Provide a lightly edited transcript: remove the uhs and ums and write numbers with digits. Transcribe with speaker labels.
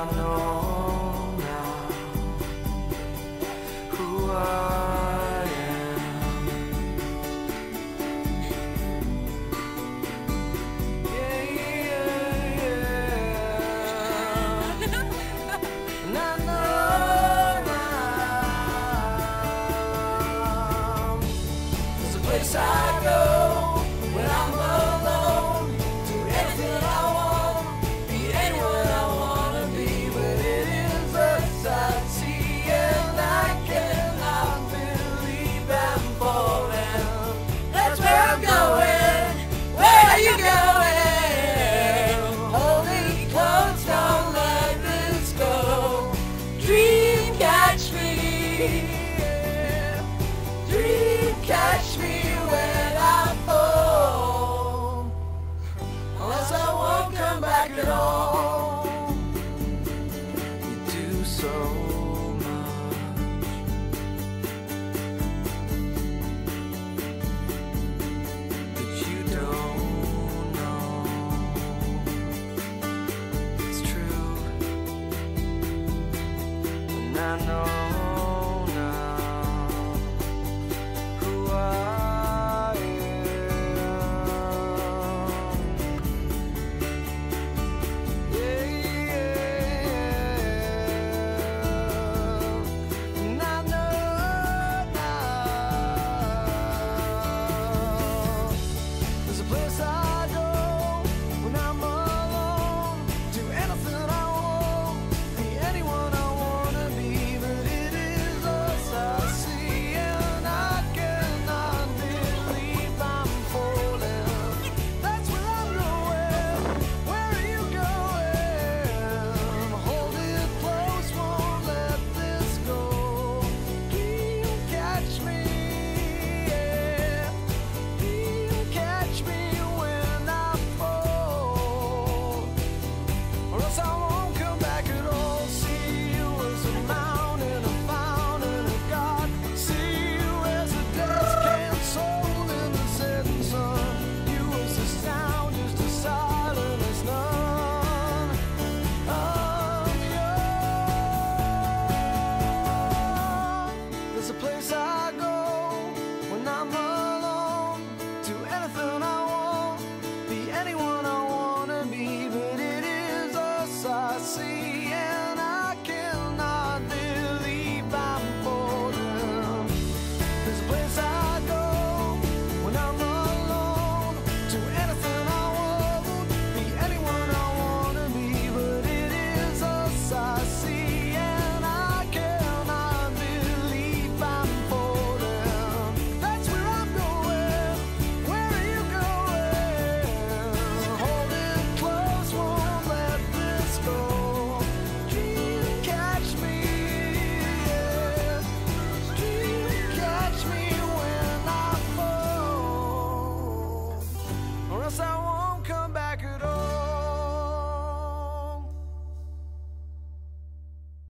Speaker 1: know now who I am. Yeah, yeah, yeah. And I know now there's a place I go when I'm alone. Do anything I want, be anyone I wanna be, but it is us I see, and I cannot believe I'm falling. That's where I'm going. Where are you going? Hold me close, don't let this go. Dream catch me, dream catch me when I fall. Unless I won't come back at all. You do so much, but you don't know it's true. And I know now who I am. Yeah, yeah. And I know now there's a place I go when I'm alone. Do anything I want, be anyone I wanna be, but it is us I see, and I cannot believe I'm falling. That's where I'm going. Where are you going? Hold it close, won't let this go. You catch me, yeah. You catch me when I fall, or else I won't come back at all. See you as a mountain, a fountain of God. See you as a dance canceled in the setting sun. You as a sound, just as silent as none of yours. There's a place I go when I'm alone. Do anything I